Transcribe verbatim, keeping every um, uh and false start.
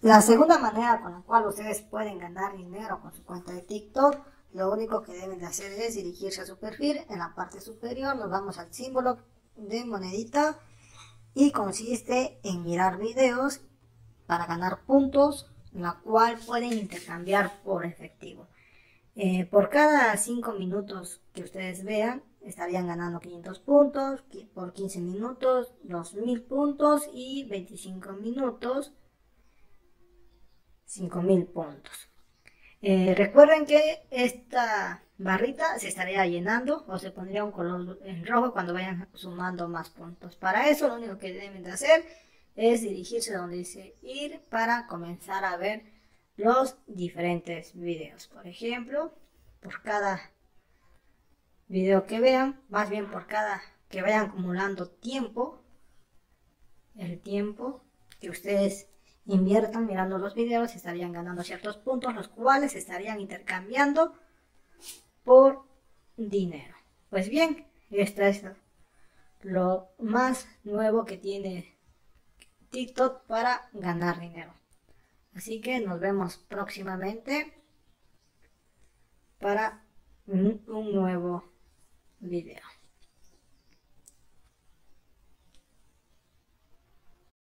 La segunda manera con la cual ustedes pueden ganar dinero con su cuenta de TikTok, lo único que deben de hacer es dirigirse a su perfil. En la parte superior nos vamos al símbolo de monedita y consiste en mirar videos para ganar puntos, la cual pueden intercambiar por efectivo. Eh, por cada cinco minutos que ustedes vean, estarían ganando quinientos puntos, por quince minutos dos mil puntos y veinticinco minutos cinco mil puntos. Eh, recuerden que esta barrita se estaría llenando o se pondría un color en rojo cuando vayan sumando más puntos. Para eso lo único que deben de hacer es dirigirse donde dice ir para comenzar a ver los diferentes videos. Por ejemplo, por cada video que vean, más bien por cada que vayan acumulando tiempo, el tiempo que ustedes inviertan mirando los videos, estarían ganando ciertos puntos, los cuales estarían intercambiando por dinero. Pues bien, esto es lo más nuevo que tiene TikTok para ganar dinero. Así que nos vemos próximamente para un nuevo video.